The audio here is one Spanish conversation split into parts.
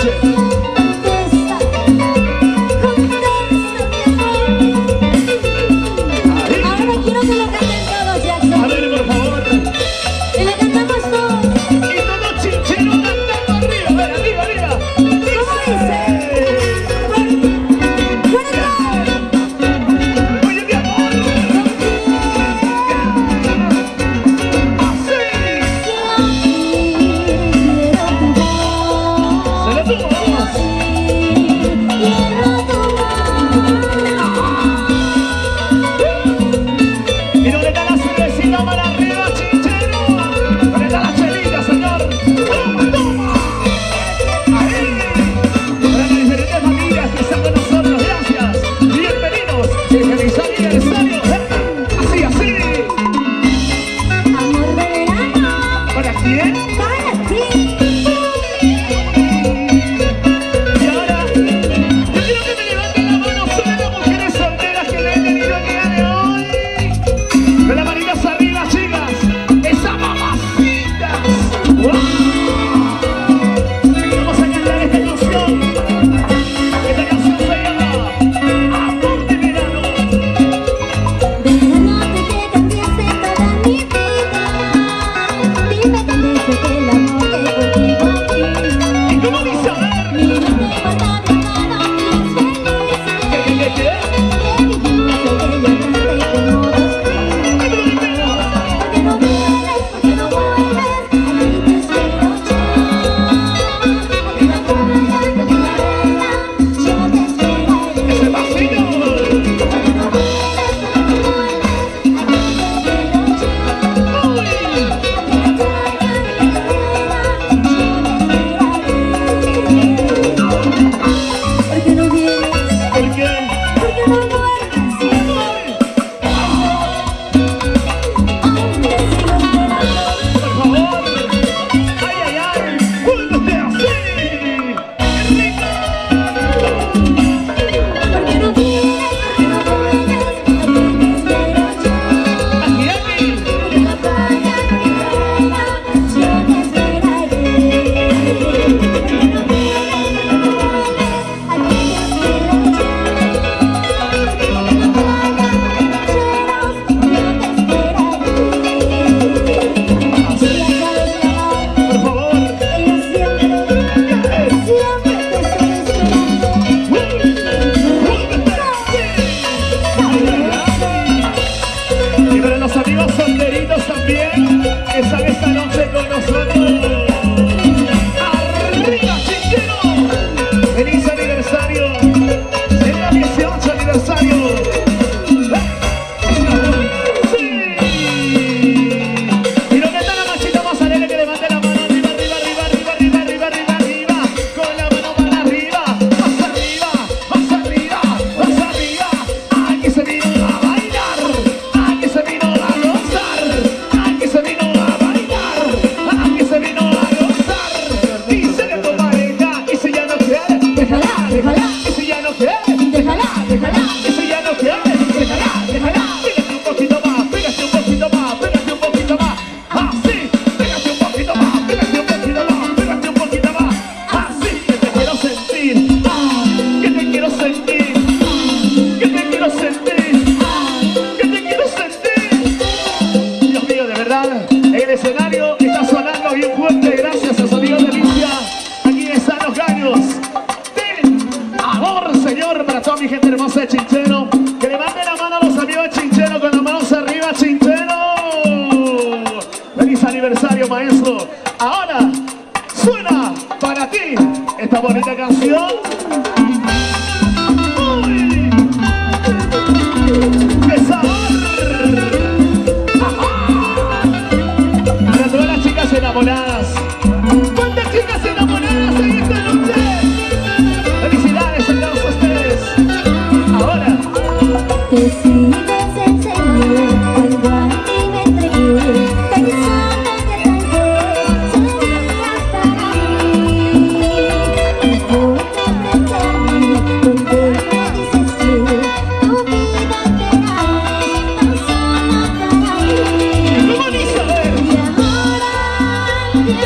Yeah.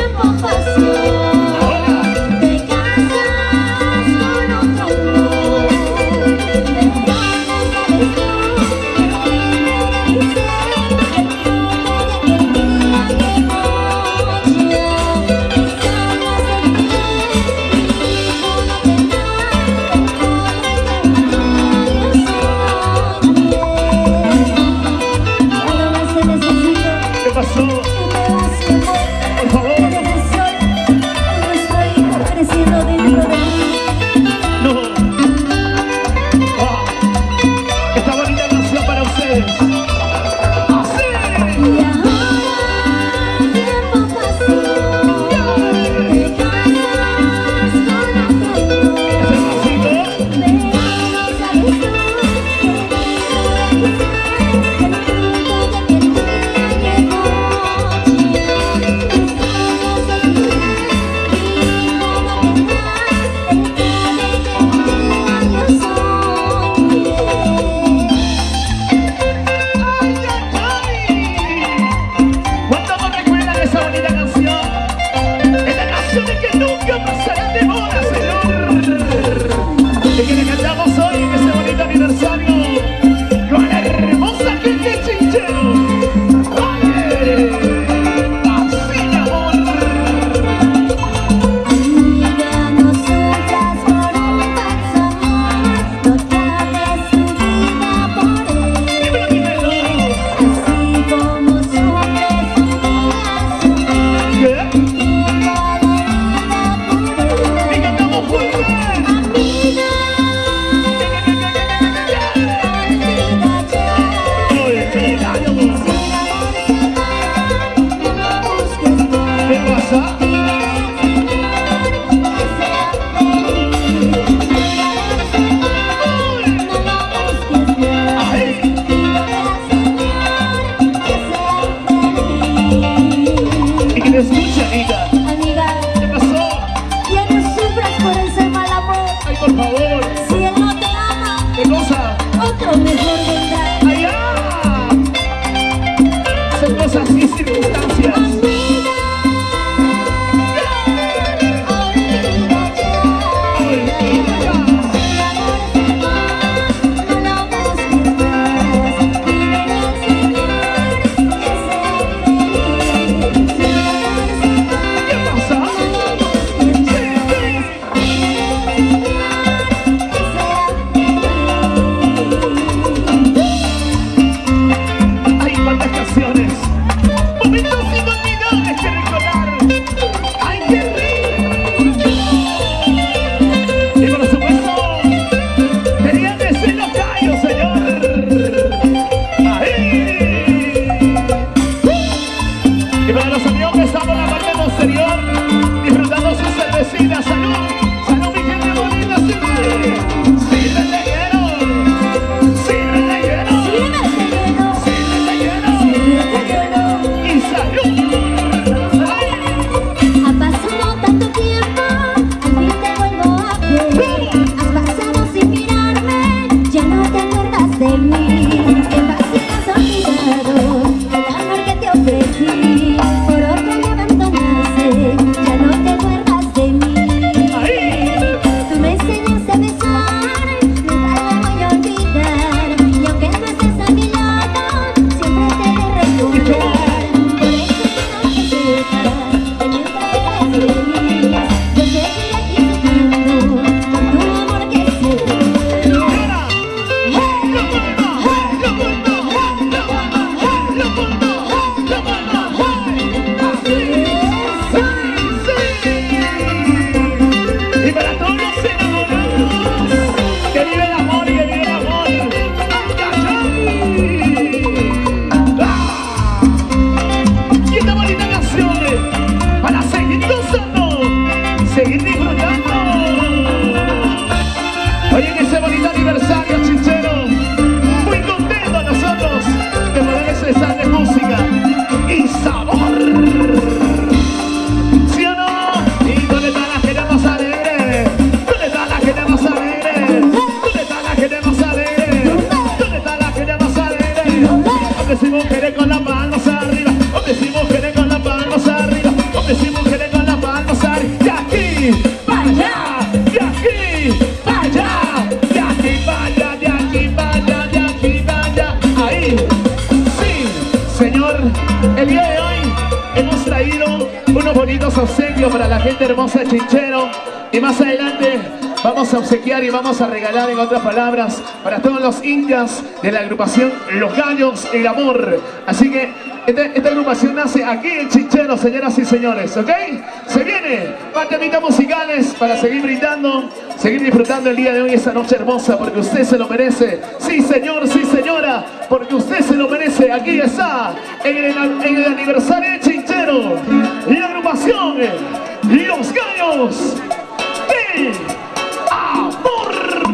obsequio para la gente hermosa de Chinchero. Y más adelante vamos a obsequiar y vamos a regalar, en otras palabras, para todos los hinchas de la agrupación Los Gallos El Amor. Así que esta agrupación nace aquí en Chinchero, señoras y señores, ¿ok? Se viene más temitas musicales para seguir brindando, seguir disfrutando el día de hoy, esta noche hermosa, porque usted se lo merece. Sí, señor, sí, señora, porque usted se lo merece. Aquí está, en el aniversario de Chinchero, la agrupación Los Gallos El Amor.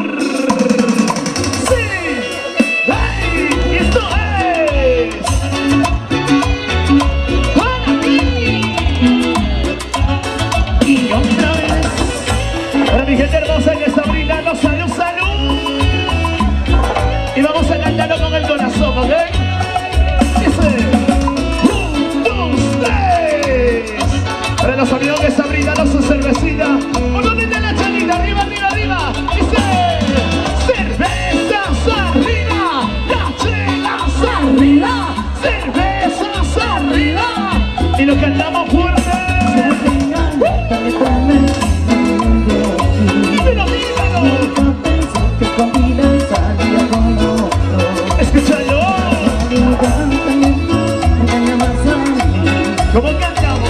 Sí, hey, esto es para ti. Y otra vez para mi gente hermosa que está brindando. Salud, salud. Y vamos a cantarlo con el corazón, ¿ok? Dice 1, 2, 3. Para los amigos que están brindando su cervecita. Uno de la chanita, arriba, arriba, arriba. Dice cervezas arriba, cachelas arriba, cervezas arriba. Y lo cantamos fuerte. Dímelo, dímelo. Escúchalo. ¿Cómo cantamos?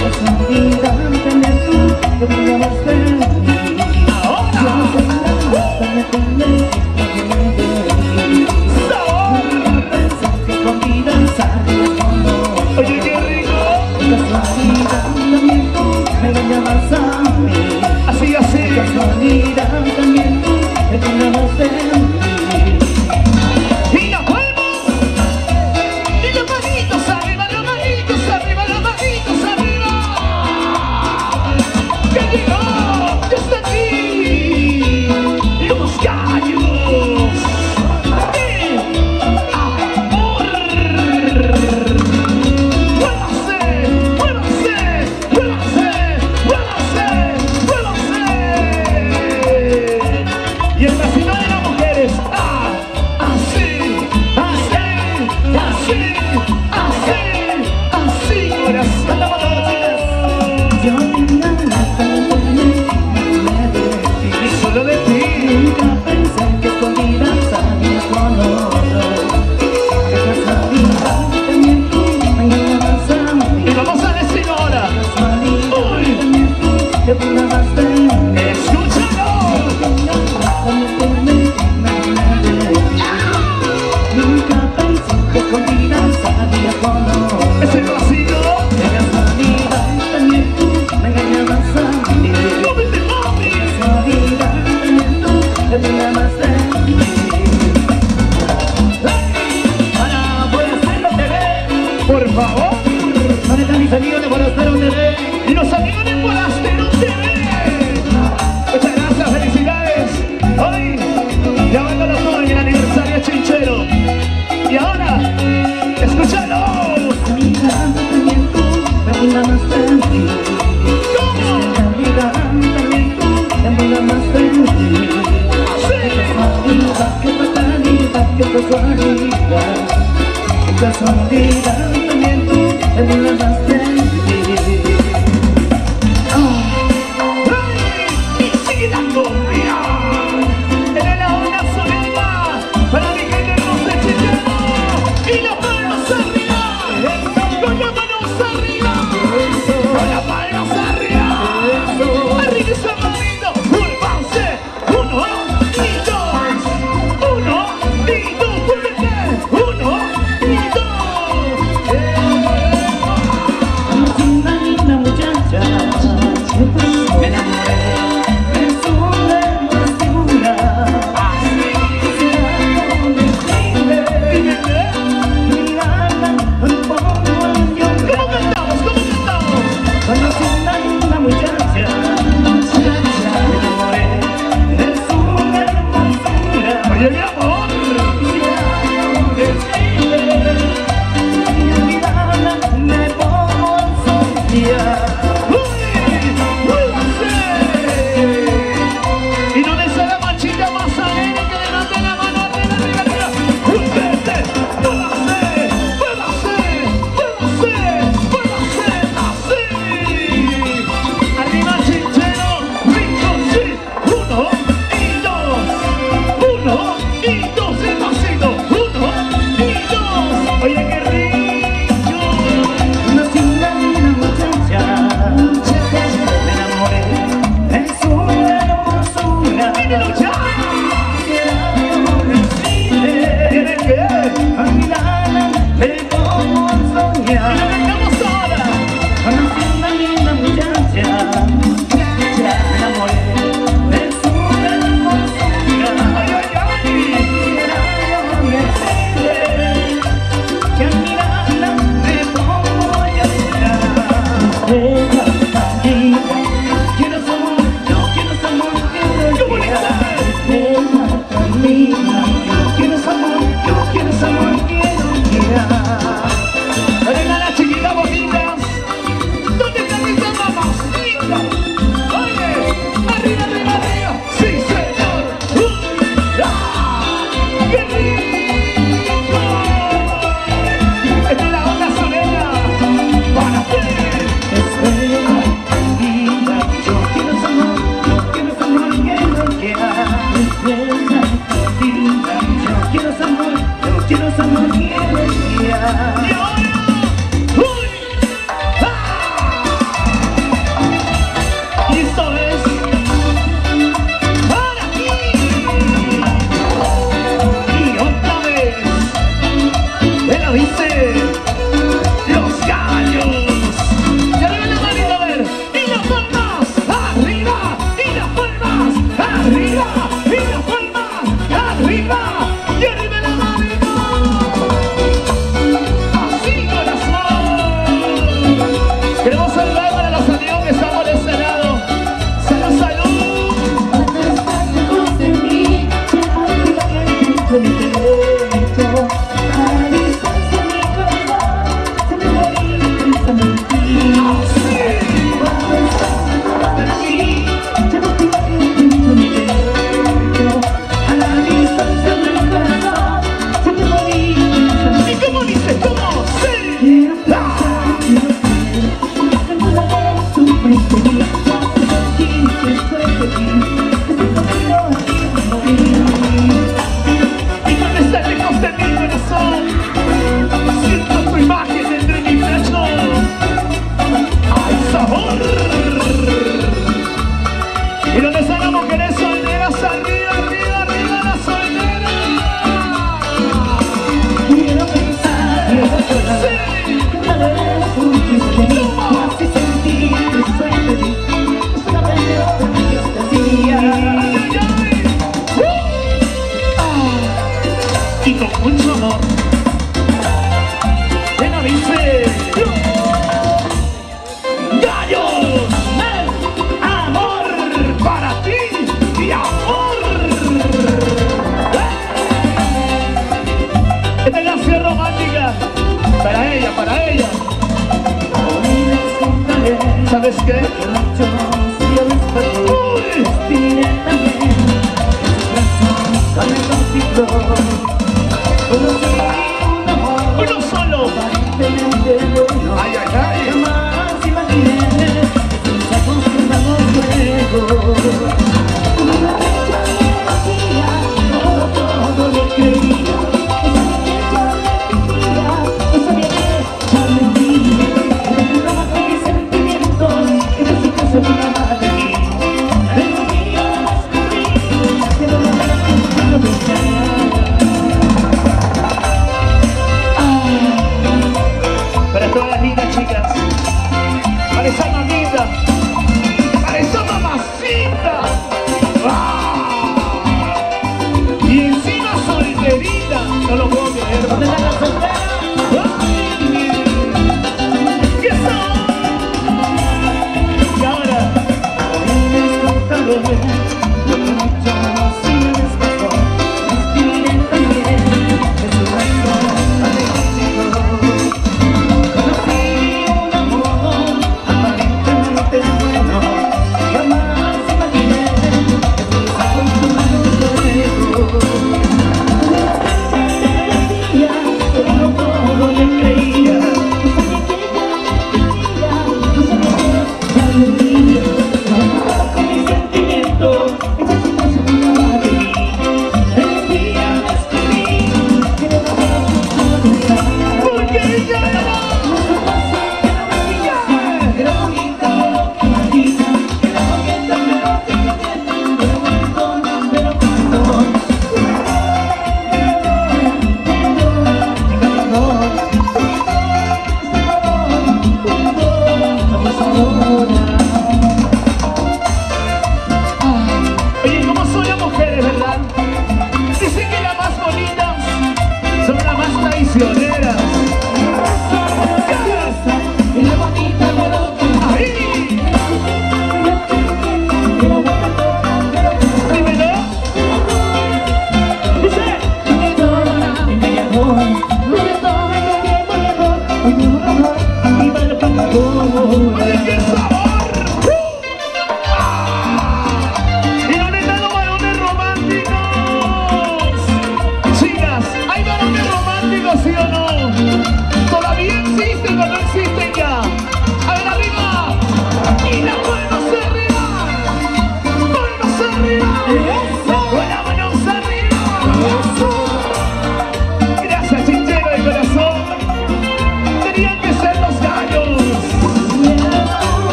Oye, qué rico. Así, así. Y nos vemos. Y los manitos arriba, los manitos arriba, los manitos arriba. ¡Que llegó! ¡Ya está aquí! ¡Los Gallos El Amor! ¡Muévase! ¡Muévase! ¡Muévase! ¡Muévase! ¡Muévase! Y el vecino de las mujeres. ¡Ah! Así, así, así, así, así. Corazón, la mano, y solo de ti. Nunca pensé que escondida salía con otro. Casualidad también tú me engañabas a mí. Y vamos a decir ahora. Casualidad también tú te burlabas de mí. Escúchalo. Nunca pensé que escondida salía con otro. Ese vasito. Casualidad también tú me engañabas a mí. ¡Móvete, mami! Casualidad también tú te burlabas de mí. Para Forastero TV, por favor. ¿Dónde están mis amigos de Forastero TV? Y los amigos de Forastero TV. Muchas gracias, felicidades. Hoy, llamándolo todo en el aniversario de Chinchero. Y ahora, escúchalo. Casualidad también tú te burlabas de mí. ¿Cómo? Casualidad también tú te burlabas de mí. Sí. luchar. Tiene que a mi lado me pongo a soñar. ¡Vamos ahora! Conocí una linda muchacha, me enamoré de su hermosura. Quisiera yo decirle que al mirarla me pongo a llorar. Ella tan linda, quiero su amor, yo quiero su amor, quiero llorar. Ella tan linda, yo quiero su amor, yo quiero su amor, quiero llorar.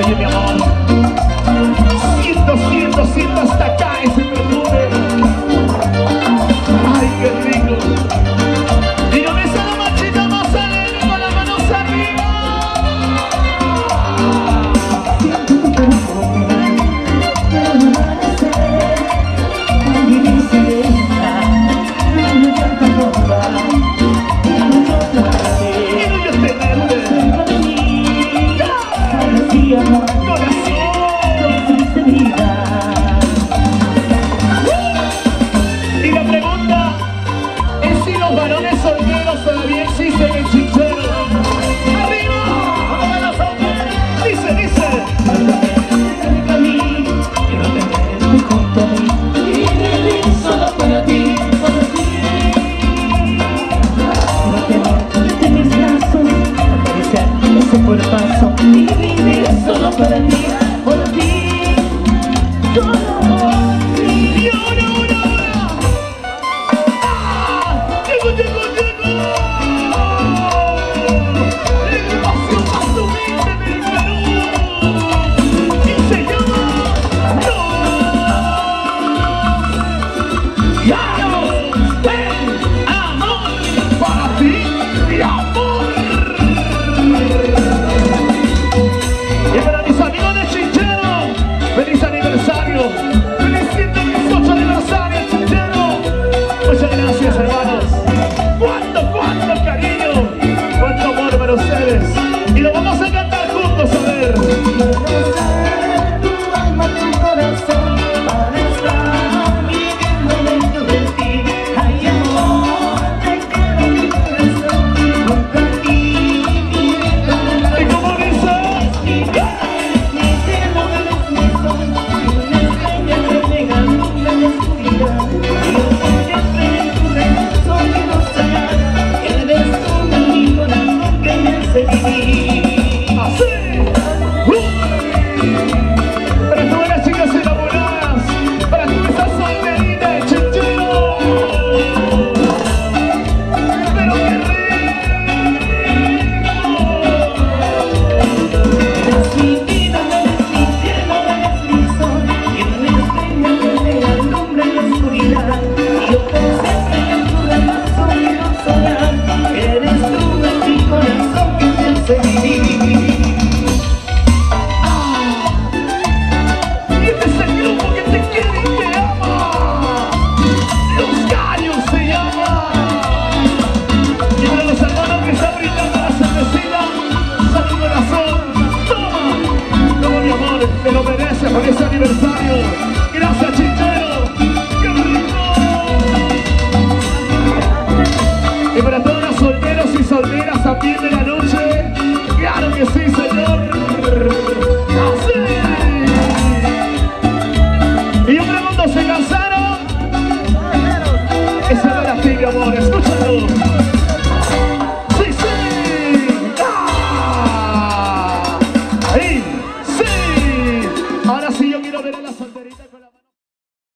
Oye, mi amor, siento hasta acá ese perfume. Ay, qué rico. Y no me sale machita más alegre con las manos arriba. Siento tu perfume, pero no amanecer. Vivir serena, no tanta ropa, no otra vez. Quiero yo tenerte. Dentro de mí, ahora sí amor, Corazón. con sinceridad. Y la pregunta es si los varones solteros todavía existen en Chinchero. ¡Arriba! Dice, dice. Cerca a mí, quiero tenerte junto a mí y vivir solo para ti, para ti. Quiero tenerte en mis brazos, acariciar ese cuerpazo y vivir solo para ti, solo por ti. Y ahora. ¡Ah! ¡Llego! El espacio más humilde del Perú. Y se llama Los Gallos del Amor. Para ti, mi amor. Y para mis amigos de Chinchero, feliz aniversario. Feliz 118 aniversario, Chinchero. Muchas gracias, hermanos. ¡Cuánto cariño! ¡Cuánto amor para ustedes! Y lo vamos a cantar juntos, a ver. Conocer tu alma, tu corazón, para estar viviendo dentro de ti. Ay, amor, te quiero mi corazón, junto a ti, mi vida. ¿Y cómo dice? Mi cielo, eres mi sol, una estrella que llega a nubla de oscuridad. Yo siempre en tu regazo quiero estar, eres tú mi corazón que me hace vivir. ¡Así! Para todas las chicas enamoradas, para todas esas solteritas de Chinchero. ¡Pero qué rico! Eres mi vida, eres mi cielo, eres mi sol, y una estrella que me alumbra en la oscuridad. Y yo por siempre en tu regazo quiero soñar, eres tú en mi corazón que me hace vivir. Y este es el grupo que te quiere y te ama. Los Gallos se llama. Y para los hermanos que están brindando la cervecita, sale un corazón. Toma, mi amor, te lo mereces por ese aniversario. Gracias, Chinchero. ¡Qué rico! Y para todos los solteros y solteras también de la noche,